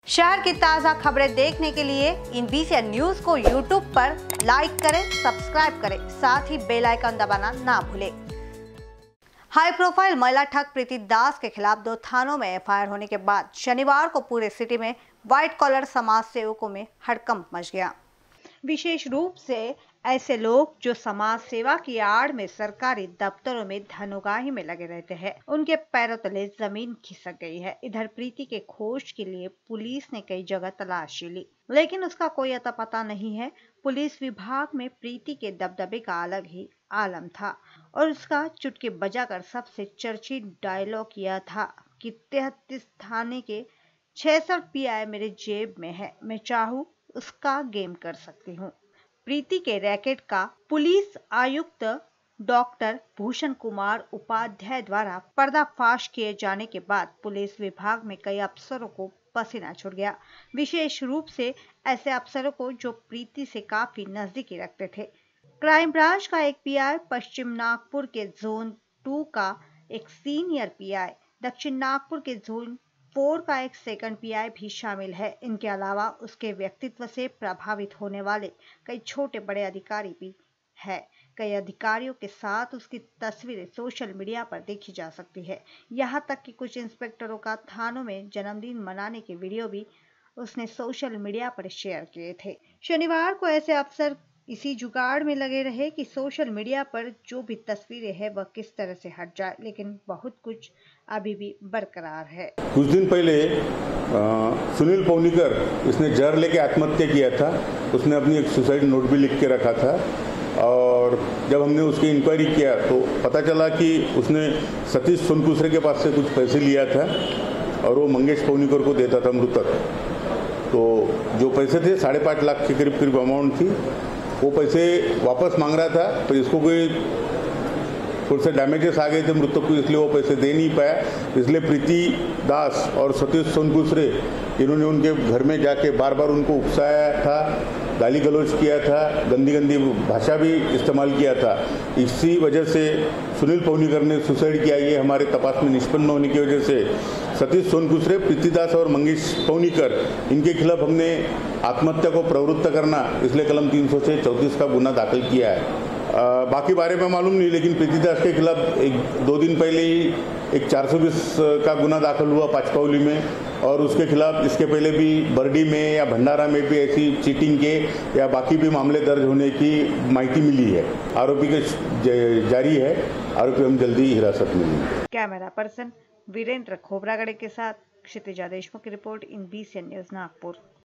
शहर की ताज़ा खबरें देखने के लिए इन BCN न्यूज को YouTube पर लाइक करें, सब्सक्राइब करें, साथ ही बेल आइकन दबाना ना भूलें। हाई प्रोफाइल महिला ठग प्रीति दास के खिलाफ 2 थानों में FIR होने के बाद शनिवार को पूरे सिटी में व्हाइट कॉलर समाज सेवकों में हड़कंप मच गया। विशेष रूप से ऐसे लोग जो समाज सेवा की आड़ में सरकारी दफ्तरों में धनोगाही में लगे रहते हैं, उनके पैरों तले जमीन खिसक गई है। इधर प्रीति के खोज के लिए पुलिस ने कई जगह तलाशी ली, लेकिन उसका कोई अता पता नहीं है। पुलिस विभाग में प्रीति के दबदबे का अलग ही आलम था और उसका चुटकी बजाकर सबसे चर्चित डायलॉग यह था कि 33 थाने के 66 PI मेरे जेब में है, मैं चाहूं उसका गेम कर सकती हूँ। प्रीति के रैकेट का पुलिस आयुक्त डॉक्टर भूषण कुमार उपाध्याय द्वारा पर्दाफाश किए जाने के बाद पुलिस विभाग में कई अफसरों को पसीना छूट गया, विशेष रूप से ऐसे अफसरों को जो प्रीति से काफी नजदीकी रखते थे। क्राइम ब्रांच का एक PI, पश्चिम नागपुर के जोन 2 का एक सीनियर PI, दक्षिण नागपुर के जोन 4 का एक सेकंड PI भी शामिल है। इनके अलावा उसके व्यक्तित्व से प्रभावित होने वाले कई छोटे बड़े अधिकारी भी है। कई अधिकारियों के साथ उसकी तस्वीरें सोशल मीडिया पर देखी जा सकती है। यहाँ तक कि कुछ इंस्पेक्टरों का थानों में जन्मदिन मनाने के वीडियो भी उसने सोशल मीडिया पर शेयर किए थे। शनिवार को ऐसे अफसर इसी जुगाड़ में लगे रहे कि सोशल मीडिया पर जो भी तस्वीरें हैं वह किस तरह से हट जाए, लेकिन बहुत कुछ अभी भी बरकरार है। कुछ दिन पहले सुनील पौनीकर, इसने जहर लेके आत्महत्या किया था। उसने अपनी एक सुसाइड नोट भी लिख के रखा था और जब हमने उसकी इंक्वायरी किया तो पता चला कि उसने सतीश सोनकुसरे के पास से कुछ पैसे लिया था और वो मंगेश पौनीकर को देता था, मृतक। तो जो पैसे थे 5.5 लाख के करीब अमाउंट थी, वो पैसे वापस मांग रहा था, तो इसको कोई थोड़े से डैमेजेस आ गए थे मृतक को, इसलिए वो पैसे दे नहीं पाया। इसलिए प्रीति दास और सतीश सोनकुसरे, इन्होंने उनके घर में जाके बार बार उनको उकसाया था, गाली गलौज किया था, गंदी गंदी भाषा भी इस्तेमाल किया था। इसी वजह से सुनील पौनीकर ने सुसाइड किया। ये हमारे तपास में निष्पन्न होने की वजह से सतीश सोनकुसरे, प्रीति दास और मंगेश पौनीकर, इनके खिलाफ हमने आत्महत्या को प्रवृत्त करना, इसलिए कलम 334 का गुना दाखिल किया है। बाकी बारे में मालूम नहीं, लेकिन प्रीति दास के खिलाफ 2 दिन पहले ही एक 420 का गुना दाखिल हुआ पाचपावली में, और उसके खिलाफ इसके पहले भी बरडी में या भंडारा में भी ऐसी चीटिंग के या बाकी भी मामले दर्ज होने की माहिती मिली है। आरोपी के जारी है, आरोपी हम जल्दी हिरासत में लेंगे। कैमरा पर्सन वीरेंद्र खोबरागड़े के साथ क्षितिजा देशमुख की report in BCN news Nagpur.